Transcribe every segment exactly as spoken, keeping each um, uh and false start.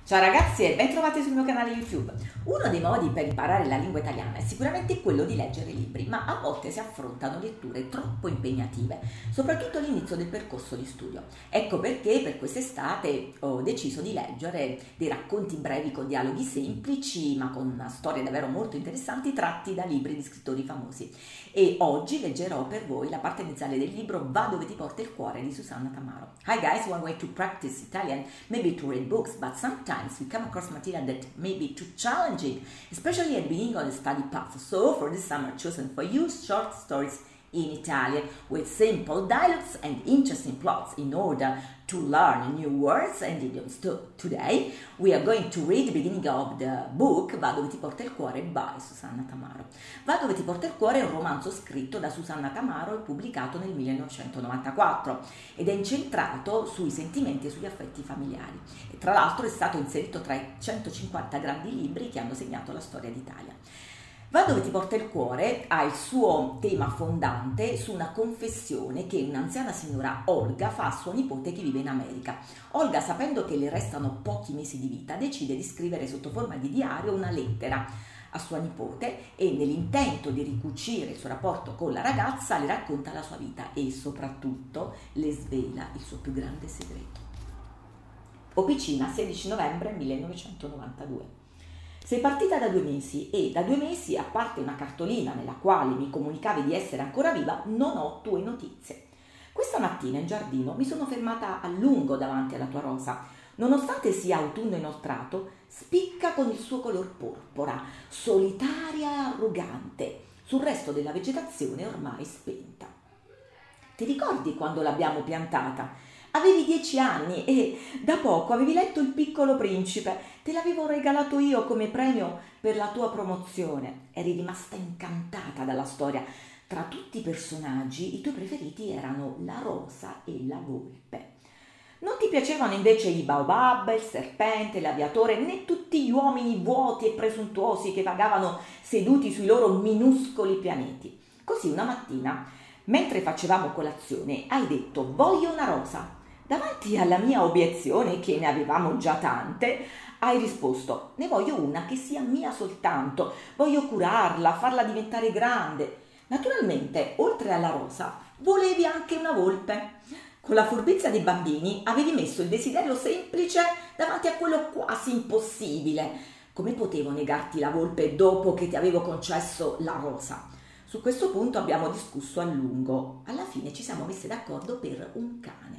Ciao ragazzi e ben trovati sul mio canale YouTube. Uno dei modi per imparare la lingua italiana è sicuramente quello di leggere libri, ma a volte si affrontano letture troppo impegnative, soprattutto all'inizio del percorso di studio. Ecco perché per quest'estate ho deciso di leggere dei racconti brevi con dialoghi semplici, ma con storie davvero molto interessanti tratti da libri di scrittori famosi. E oggi leggerò per voi la parte iniziale del libro Va dove ti porta il cuore di Susanna Tamaro. Hi guys, one way to practice Italian, maybe to read books, but sometimes we come across material that may be too challenging, especially at the beginning of the study path. So for this summer, I've chosen for you short stories in Italian with simple dialogues and interesting plots in order to learn new words and idioms. So today we are going to read the beginning of the book Va dove ti porta il cuore by Susanna Tamaro. Va dove ti porta il cuore è un romanzo scritto da Susanna Tamaro e pubblicato nel millenovecentonovantaquattro ed è incentrato sui sentimenti e sugli affetti familiari. E tra l'altro è stato inserito tra i centocinquanta grandi libri che hanno segnato la storia d'Italia. Va dove ti porta il cuore ha il suo tema fondante su una confessione che un'anziana signora Olga fa a suo nipote che vive in America. Olga, sapendo che le restano pochi mesi di vita, decide di scrivere sotto forma di diario una lettera a sua nipote e nell'intento di ricucire il suo rapporto con la ragazza le racconta la sua vita e soprattutto le svela il suo più grande segreto. Opicina, sedici novembre millenovecentonovantadue. Sei partita da due mesi e da due mesi, a parte una cartolina nella quale mi comunicavi di essere ancora viva, non ho tue notizie. Questa mattina in giardino mi sono fermata a lungo davanti alla tua rosa. Nonostante sia autunno inoltrato, spicca con il suo color porpora, solitaria e arrogante. Sul resto della vegetazione ormai spenta. Ti ricordi quando l'abbiamo piantata? Avevi dieci anni e da poco avevi letto Il Piccolo Principe, te l'avevo regalato io come premio per la tua promozione. Eri rimasta incantata dalla storia. Tra tutti i personaggi i tuoi preferiti erano la rosa e la volpe. Non ti piacevano invece i baobab, il serpente, l'aviatore, né tutti gli uomini vuoti e presuntuosi che vagavano seduti sui loro minuscoli pianeti. Così una mattina, mentre facevamo colazione, hai detto «Voglio una rosa». Davanti alla mia obiezione, che ne avevamo già tante, hai risposto «Ne voglio una che sia mia soltanto, voglio curarla, farla diventare grande». Naturalmente, oltre alla rosa, volevi anche una volpe. Con la furbizia dei bambini avevi messo il desiderio semplice davanti a quello quasi impossibile. Come potevo negarti la volpe dopo che ti avevo concesso la rosa? Su questo punto abbiamo discusso a lungo. Alla fine ci siamo messi d'accordo per un cane.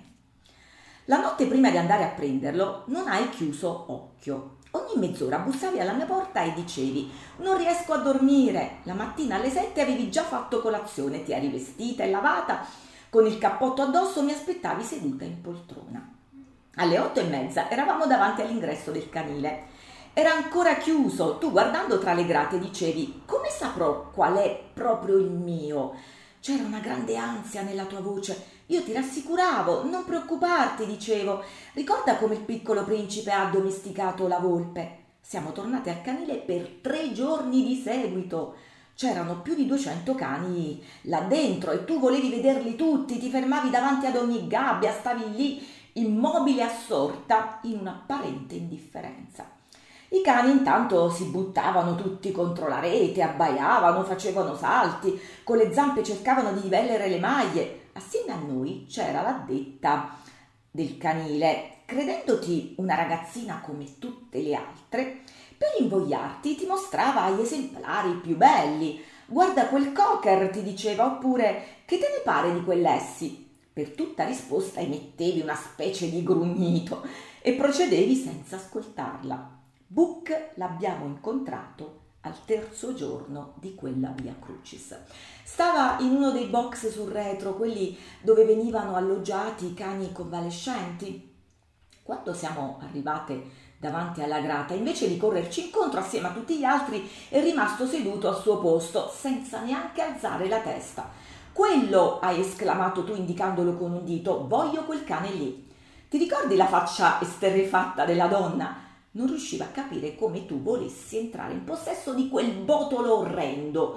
La notte prima di andare a prenderlo non hai chiuso occhio. Ogni mezz'ora bussavi alla mia porta e dicevi «Non riesco a dormire». La mattina alle sette avevi già fatto colazione, ti eri vestita e lavata, con il cappotto addosso mi aspettavi seduta in poltrona. Alle otto e mezza eravamo davanti all'ingresso del canile. Era ancora chiuso, tu guardando tra le grate dicevi «Come saprò qual è proprio il mio?» C'era una grande ansia nella tua voce. Io ti rassicuravo, non preoccuparti, dicevo. Ricorda come il Piccolo Principe ha addomesticato la volpe. Siamo tornate al canile per tre giorni di seguito. C'erano più di duecento cani là dentro e tu volevi vederli tutti, ti fermavi davanti ad ogni gabbia, stavi lì immobile assorta in un'apparente indifferenza. I cani intanto si buttavano tutti contro la rete, abbaiavano, facevano salti, con le zampe cercavano di divellere le maglie. Assieme a noi c'era l'addetta del canile. Credendoti una ragazzina come tutte le altre, per invogliarti ti mostrava gli esemplari più belli. Guarda quel cocker, ti diceva, oppure che te ne pare di quell'essi? Per tutta risposta emettevi una specie di grugnito e procedevi senza ascoltarla. Book l'abbiamo incontrato al terzo giorno di quella Via Crucis. Stava in uno dei box sul retro, quelli dove venivano alloggiati i cani convalescenti. Quando siamo arrivate davanti alla grata, invece di correrci incontro assieme a tutti gli altri, è rimasto seduto al suo posto, senza neanche alzare la testa. «Quello!» hai esclamato tu indicandolo con un dito, «voglio quel cane lì!» Ti ricordi la faccia esterrefatta della donna? Non riusciva a capire come tu volessi entrare in possesso di quel botolo orrendo.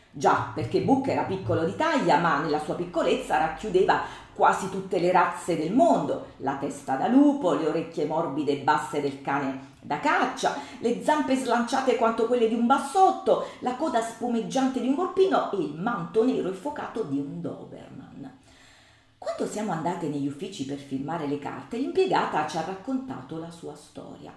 Già, perché Buck era piccolo di taglia, ma nella sua piccolezza racchiudeva quasi tutte le razze del mondo: la testa da lupo, le orecchie morbide e basse del cane da caccia, le zampe slanciate quanto quelle di un bassotto, la coda spumeggiante di un volpino e il manto nero infuocato di un Doberman. Quando siamo andate negli uffici per firmare le carte, l'impiegata ci ha raccontato la sua storia.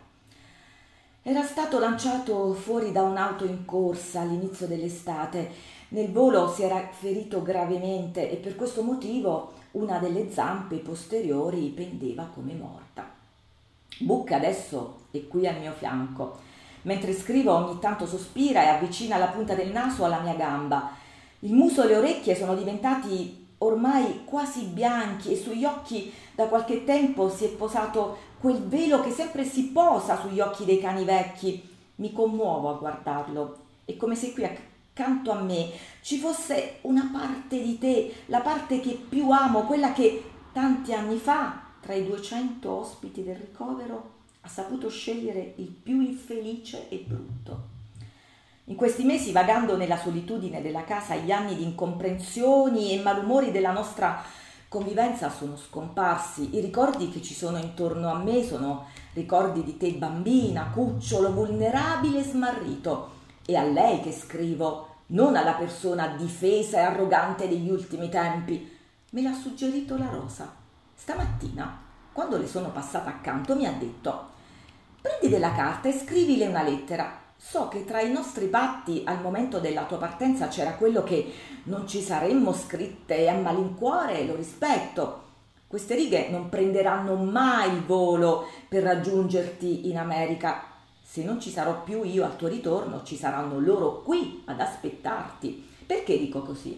Era stato lanciato fuori da un'auto in corsa all'inizio dell'estate. Nel volo si era ferito gravemente e per questo motivo una delle zampe posteriori pendeva come morta. Buck adesso è qui al mio fianco. Mentre scrivo ogni tanto sospira e avvicina la punta del naso alla mia gamba. Il muso e le orecchie sono diventati ormai quasi bianchi e sugli occhi da qualche tempo si è posato quel velo che sempre si posa sugli occhi dei cani vecchi. Mi commuovo a guardarlo. È come se qui accanto a me ci fosse una parte di te, la parte che più amo, quella che tanti anni fa, tra i duecento ospiti del ricovero, ha saputo scegliere il più infelice e brutto. In questi mesi, vagando nella solitudine della casa, gli anni di incomprensioni e malumori della nostra convivenza sono scomparsi. I ricordi che ci sono intorno a me sono ricordi di te bambina, cucciolo, vulnerabile e smarrito. E a lei che scrivo, non alla persona difesa e arrogante degli ultimi tempi. Me l'ha suggerito la Rosa. Stamattina, quando le sono passata accanto, mi ha detto: prendi della carta e scrivile una lettera. So che tra i nostri patti al momento della tua partenza c'era quello che non ci saremmo scritte a malincuore e lo rispetto. Queste righe non prenderanno mai il volo per raggiungerti in America. Se non ci sarò più io al tuo ritorno, ci saranno loro qui ad aspettarti. Perché dico così?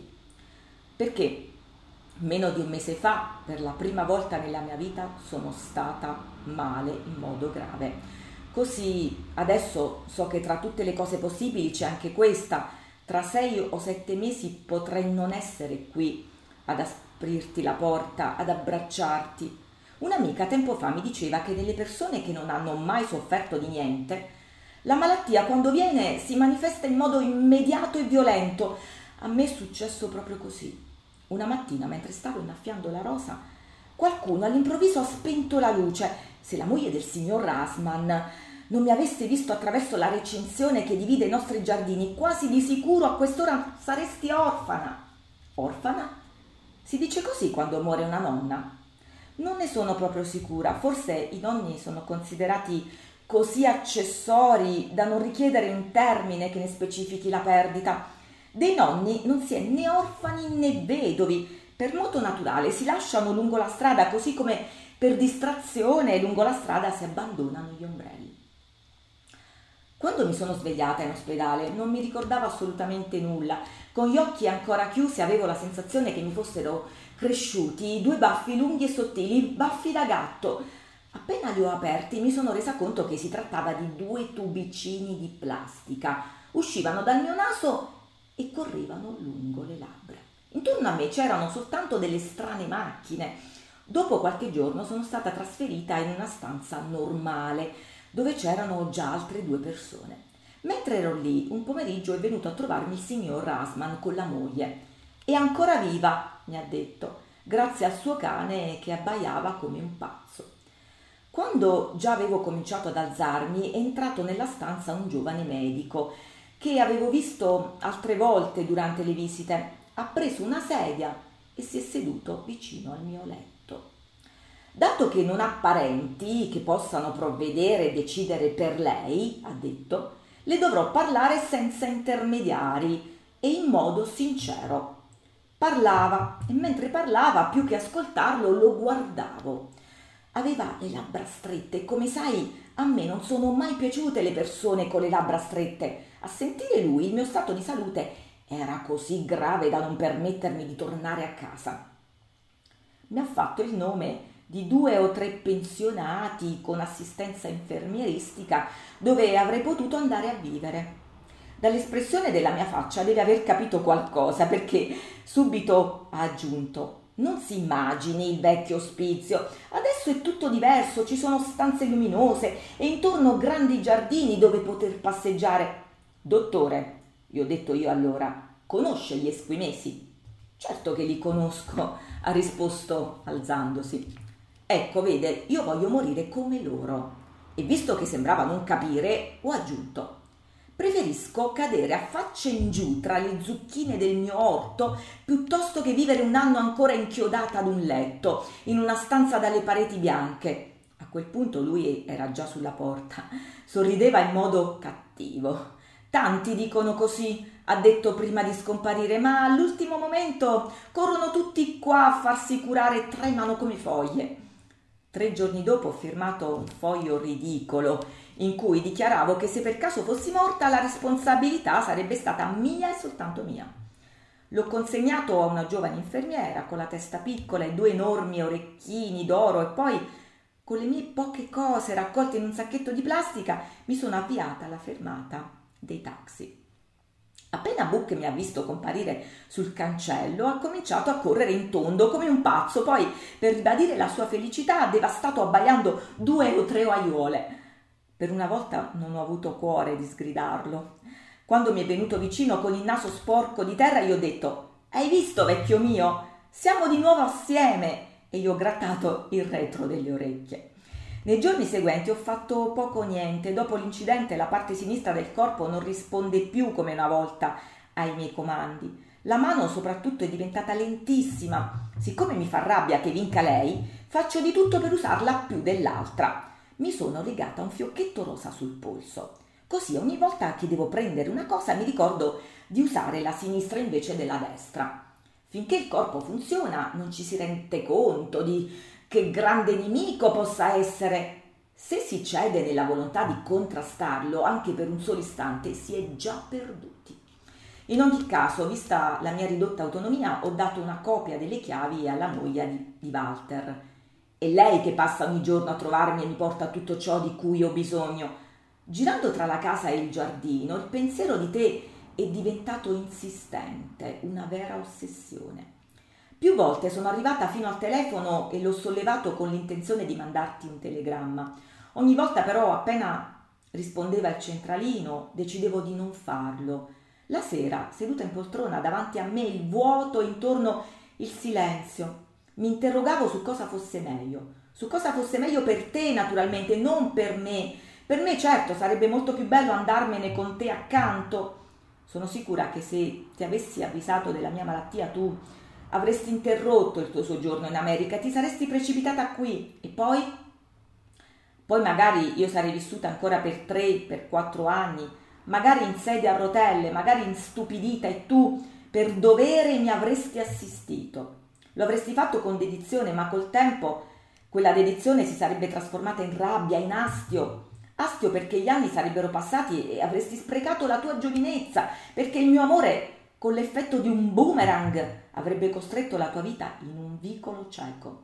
Perché meno di un mese fa, per la prima volta nella mia vita, sono stata male in modo grave. Così adesso so che tra tutte le cose possibili c'è anche questa. Tra sei o sette mesi potrei non essere qui ad aprirti la porta, ad abbracciarti. Un'amica tempo fa mi diceva che delle persone che non hanno mai sofferto di niente, la malattia quando viene si manifesta in modo immediato e violento. A me è successo proprio così. Una mattina, mentre stavo innaffiando la rosa, qualcuno all'improvviso ha spento la luce. Se la moglie del signor Rasman non mi avesse visto attraverso la recinzione che divide i nostri giardini, quasi di sicuro a quest'ora saresti orfana. Orfana? Si dice così quando muore una nonna? Non ne sono proprio sicura. Forse i nonni sono considerati così accessori da non richiedere un termine che ne specifichi la perdita. Dei nonni non si è né orfani né vedovi. Per moto naturale si lasciano lungo la strada, così come per distrazione lungo la strada si abbandonano gli ombrelli. Quando mi sono svegliata in ospedale non mi ricordavo assolutamente nulla. Con gli occhi ancora chiusi avevo la sensazione che mi fossero cresciuti due baffi lunghi e sottili, baffi da gatto. Appena li ho aperti mi sono resa conto che si trattava di due tubicini di plastica. Uscivano dal mio naso e correvano lungo le labbra. Intorno a me c'erano soltanto delle strane macchine. Dopo qualche giorno sono stata trasferita in una stanza normale, dove c'erano già altre due persone. Mentre ero lì, un pomeriggio è venuto a trovarmi il signor Rasman con la moglie. È ancora viva, mi ha detto, grazie al suo cane che abbaiava come un pazzo. Quando già avevo cominciato ad alzarmi, è entrato nella stanza un giovane medico che avevo visto altre volte durante le visite. Ha preso una sedia e si è seduto vicino al mio letto. Dato che non ha parenti che possano provvedere e decidere per lei, ha detto, le dovrò parlare senza intermediari e in modo sincero. Parlava e mentre parlava, più che ascoltarlo, lo guardavo. Aveva le labbra strette e, come sai, a me non sono mai piaciute le persone con le labbra strette. A sentire lui, il mio stato di salute era così grave da non permettermi di tornare a casa. Mi ha fatto il nome di due o tre pensionati con assistenza infermieristica dove avrei potuto andare a vivere. Dall'espressione della mia faccia deve aver capito qualcosa, perché subito ha aggiunto: non si immagini il vecchio ospizio, adesso è tutto diverso, ci sono stanze luminose e intorno grandi giardini dove poter passeggiare. Dottore, gli ho detto io allora, conosce gli esquimesi? Certo che li conosco, ha risposto alzandosi. Ecco, vede, io voglio morire come loro. E visto che sembrava non capire, ho aggiunto: preferisco cadere a faccia in giù tra le zucchine del mio orto piuttosto che vivere un anno ancora inchiodata ad un letto, in una stanza dalle pareti bianche. A quel punto lui era già sulla porta, sorrideva in modo cattivo. Tanti dicono così, ha detto prima di scomparire, ma all'ultimo momento corrono tutti qua a farsi curare e tremano come foglie. Tre giorni dopo ho firmato un foglio ridicolo in cui dichiaravo che se per caso fossi morta la responsabilità sarebbe stata mia e soltanto mia. L'ho consegnato a una giovane infermiera con la testa piccola e due enormi orecchini d'oro e poi, con le mie poche cose raccolte in un sacchetto di plastica, mi sono avviata alla fermata dei taxi. Appena Book mi ha visto comparire sul cancello, ha cominciato a correre in tondo come un pazzo, poi, per ribadire la sua felicità, ha devastato abbaiando due o tre aiuole. Per una volta non ho avuto cuore di sgridarlo. Quando mi è venuto vicino con il naso sporco di terra, gli ho detto: «Hai visto, vecchio mio? Siamo di nuovo assieme!» e gli ho grattato il retro delle orecchie. Nei giorni seguenti ho fatto poco o niente. Dopo l'incidente la parte sinistra del corpo non risponde più come una volta ai miei comandi. La mano soprattutto è diventata lentissima. Siccome mi fa rabbia che vinca lei, faccio di tutto per usarla più dell'altra. Mi sono legata un fiocchetto rosa sul polso. Così ogni volta che devo prendere una cosa mi ricordo di usare la sinistra invece della destra. Finché il corpo funziona non ci si rende conto di che grande nemico possa essere. Se si cede nella volontà di contrastarlo anche per un solo istante, si è già perduti. In ogni caso, vista la mia ridotta autonomia, ho dato una copia delle chiavi alla moglie di, di Walter. È lei che passa ogni giorno a trovarmi e mi porta tutto ciò di cui ho bisogno. Girando tra la casa e il giardino, il pensiero di te è diventato insistente, una vera ossessione. Più volte sono arrivata fino al telefono e l'ho sollevato con l'intenzione di mandarti un telegramma. Ogni volta però, appena rispondeva il centralino, decidevo di non farlo. La sera, seduta in poltrona davanti a me, il vuoto intorno, il silenzio, mi interrogavo su cosa fosse meglio. Su cosa fosse meglio per te, naturalmente, non per me. Per me, certo, sarebbe molto più bello andarmene con te accanto. Sono sicura che se ti avessi avvisato della mia malattia tu avresti interrotto il tuo soggiorno in America, ti saresti precipitata qui e poi? Poi magari io sarei vissuta ancora per tre, per quattro anni, magari in sedia a rotelle, magari instupidita e tu per dovere mi avresti assistito. Lo avresti fatto con dedizione, ma col tempo quella dedizione si sarebbe trasformata in rabbia, in astio. Astio perché gli anni sarebbero passati e avresti sprecato la tua giovinezza, perché il mio amore, con l'effetto di un boomerang, avrebbe costretto la tua vita in un vicolo cieco.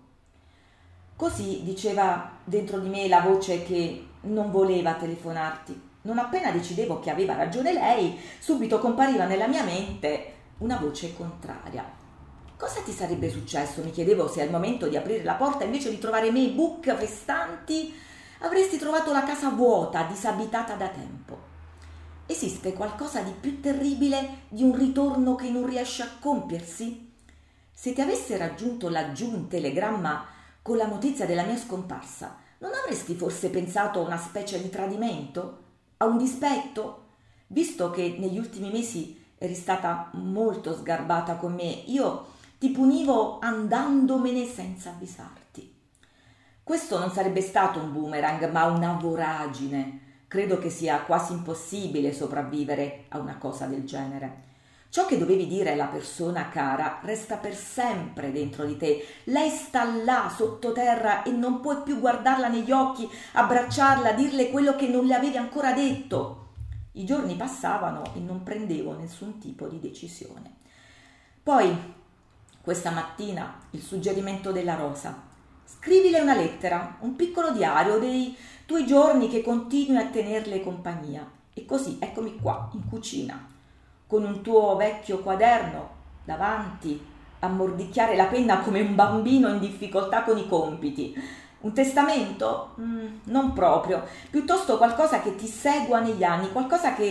Così diceva dentro di me la voce che non voleva telefonarti. Non appena decidevo che aveva ragione lei, subito compariva nella mia mente una voce contraria. Cosa ti sarebbe successo? Mi chiedevo se al momento di aprire la porta, invece di trovare me e Book festanti, avresti trovato la casa vuota, disabitata da tempo. Esiste qualcosa di più terribile di un ritorno che non riesce a compiersi? Se ti avesse raggiunto laggiù un telegramma con la notizia della mia scomparsa, non avresti forse pensato a una specie di tradimento? A un dispetto? Visto che negli ultimi mesi eri stata molto sgarbata con me, io ti punivo andandomene senza avvisarti. Questo non sarebbe stato un boomerang, ma una voragine. Credo che sia quasi impossibile sopravvivere a una cosa del genere. Ciò che dovevi dire alla persona cara resta per sempre dentro di te. Lei sta là, sottoterra, e non puoi più guardarla negli occhi, abbracciarla, dirle quello che non le avevi ancora detto. I giorni passavano e non prendevo nessun tipo di decisione. Poi, questa mattina, il suggerimento della Rosa. Scrivile una lettera, un piccolo diario dei tuoi giorni che continui a tenerle compagnia. E così eccomi qua, in cucina, con un tuo vecchio quaderno davanti a mordicchiare la penna come un bambino in difficoltà con i compiti. Un testamento? Mm, non proprio, piuttosto qualcosa che ti segua negli anni, qualcosa che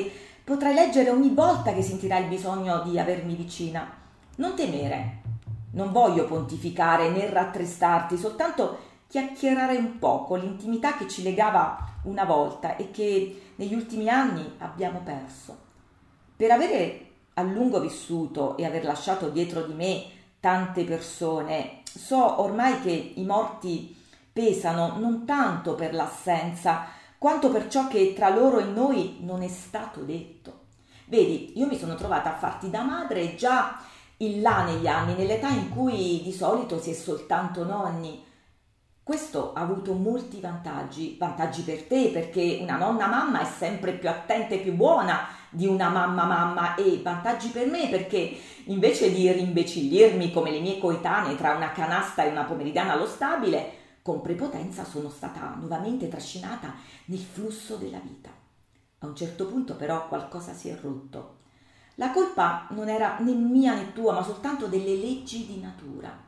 potrai leggere ogni volta che sentirai il bisogno di avermi vicina. Non temere, non voglio pontificare né rattristarti, soltanto chiacchierare un po' con l'intimità che ci legava una volta e che negli ultimi anni abbiamo perso. Per avere a lungo vissuto e aver lasciato dietro di me tante persone, so ormai che i morti pesano non tanto per l'assenza, quanto per ciò che tra loro e noi non è stato detto. Vedi, io mi sono trovata a farti da madre già in là negli anni, nell'età in cui di solito si è soltanto nonni. Questo ha avuto molti vantaggi, vantaggi per te, perché una nonna mamma è sempre più attenta e più buona di una mamma mamma, e vantaggi per me perché invece di rimbecillirmi come le mie coetanee tra una canasta e una pomeridiana allo stabile, con prepotenza sono stata nuovamente trascinata nel flusso della vita. A un certo punto però qualcosa si è rotto. La colpa non era né mia né tua, ma soltanto delle leggi di natura.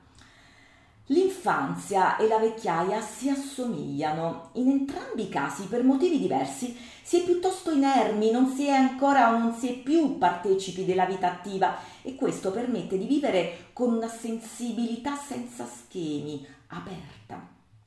L'infanzia e la vecchiaia si assomigliano. In entrambi i casi, per motivi diversi, si è piuttosto inermi, non si è ancora o non si è più partecipi della vita attiva, e questo permette di vivere con una sensibilità senza schemi, aperta.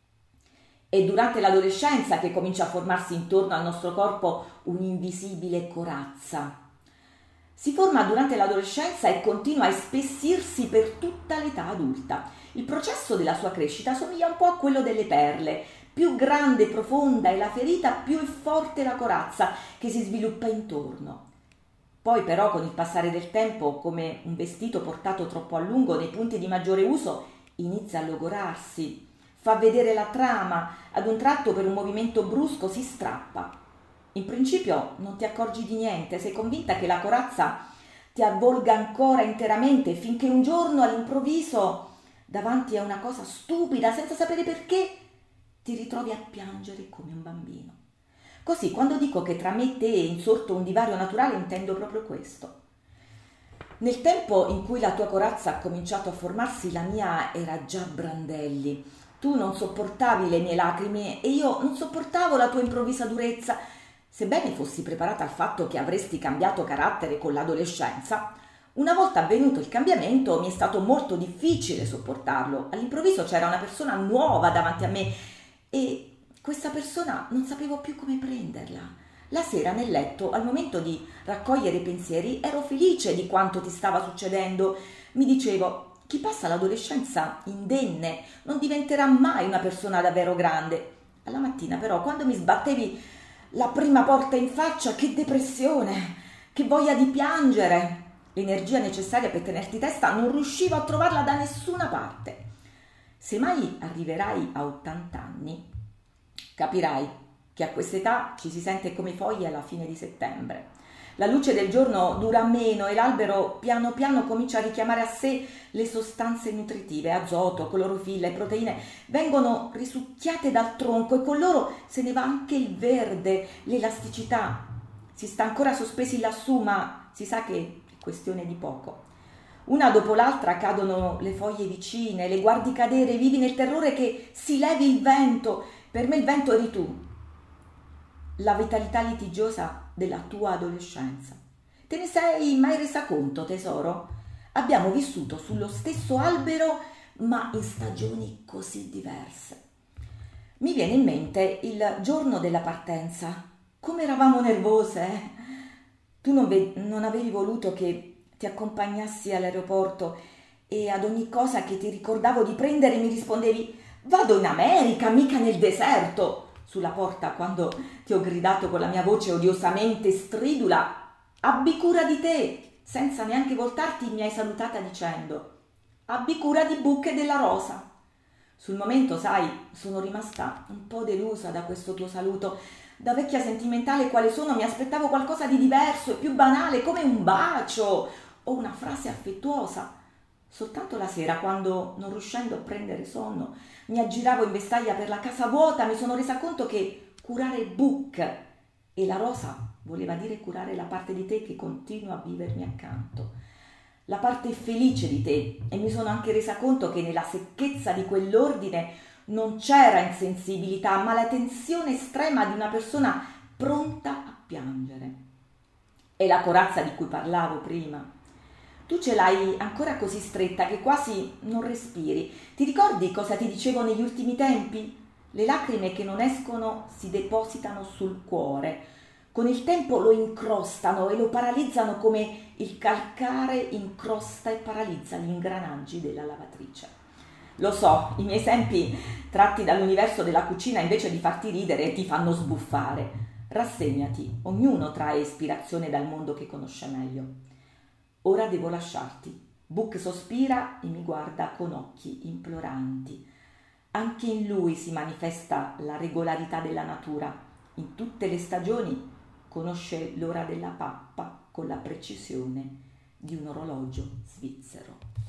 È durante l'adolescenza che comincia a formarsi intorno al nostro corpo un'invisibile corazza. Si forma durante l'adolescenza e continua a spessirsi per tutta l'età adulta. Il processo della sua crescita somiglia un po' a quello delle perle. Più grande e profonda è la ferita, più è forte la corazza che si sviluppa intorno. Poi però con il passare del tempo, come un vestito portato troppo a lungo nei punti di maggiore uso, inizia a logorarsi, fa vedere la trama, ad un tratto per un movimento brusco si strappa. In principio non ti accorgi di niente, sei convinta che la corazza ti avvolga ancora interamente, finché un giorno all'improvviso, davanti a una cosa stupida, senza sapere perché, ti ritrovi a piangere come un bambino. Così, quando dico che tra me e te è insorto un divario naturale, intendo proprio questo. Nel tempo in cui la tua corazza ha cominciato a formarsi, la mia era già brandelli. Tu non sopportavi le mie lacrime e io non sopportavo la tua improvvisa durezza. Sebbene fossi preparata al fatto che avresti cambiato carattere con l'adolescenza, una volta avvenuto il cambiamento mi è stato molto difficile sopportarlo. All'improvviso c'era una persona nuova davanti a me e questa persona non sapevo più come prenderla. La sera nel letto, al momento di raccogliere i pensieri, ero felice di quanto ti stava succedendo. Mi dicevo, chi passa l'adolescenza indenne non diventerà mai una persona davvero grande. Alla mattina però, quando mi sbattevi la prima porta in faccia, che depressione, che voglia di piangere. L'energia necessaria per tenerti testa non riuscivo a trovarla da nessuna parte. Se mai arriverai a ottanta anni, capirai che a quest'età ci si sente come foglie alla fine di settembre. La luce del giorno dura meno e l'albero piano piano comincia a richiamare a sé le sostanze nutritive, azoto, clorofilla e proteine vengono risucchiate dal tronco e con loro se ne va anche il verde, l'elasticità. Si sta ancora sospesi lassù, ma si sa che è questione di poco. Una dopo l'altra cadono le foglie vicine, le guardi cadere, vivi nel terrore che si levi il vento. Per me il vento eri tu, la vitalità litigiosa della tua adolescenza. Te ne sei mai resa conto, tesoro? Abbiamo vissuto sullo stesso albero, ma in stagioni così diverse. Mi viene in mente il giorno della partenza. Come eravamo nervose, eh? Tu non, ve- non avevi voluto che ti accompagnassi all'aeroporto e ad ogni cosa che ti ricordavo di prendere mi rispondevi «Vado in America, mica nel deserto!» Sulla porta, quando ti ho gridato con la mia voce odiosamente stridula «Abbi cura di te!» Senza neanche voltarti mi hai salutata dicendo «Abbi cura di Bucche della Rosa!» Sul momento, sai, sono rimasta un po' delusa da questo tuo saluto. Da vecchia sentimentale quale sono, mi aspettavo qualcosa di diverso e più banale, come un bacio o una frase affettuosa. Soltanto la sera, quando, non riuscendo a prendere sonno, mi aggiravo in vestaglia per la casa vuota, mi sono resa conto che curare Buc e la rosa voleva dire curare la parte di te che continua a vivermi accanto, la parte felice di te, e mi sono anche resa conto che nella secchezza di quell'ordine non c'era insensibilità, ma la tensione estrema di una persona pronta a piangere. È la corazza di cui parlavo prima. Tu ce l'hai ancora così stretta che quasi non respiri. Ti ricordi cosa ti dicevo negli ultimi tempi? Le lacrime che non escono si depositano sul cuore. Con il tempo lo incrostano e lo paralizzano come il calcare incrosta e paralizza gli ingranaggi della lavatrice. Lo so, i miei esempi tratti dall'universo della cucina invece di farti ridere ti fanno sbuffare. Rassegnati, ognuno trae ispirazione dal mondo che conosce meglio. Ora devo lasciarti. Book sospira e mi guarda con occhi imploranti. Anche in lui si manifesta la regolarità della natura. In tutte le stagioni conosce l'ora della pappa con la precisione di un orologio svizzero.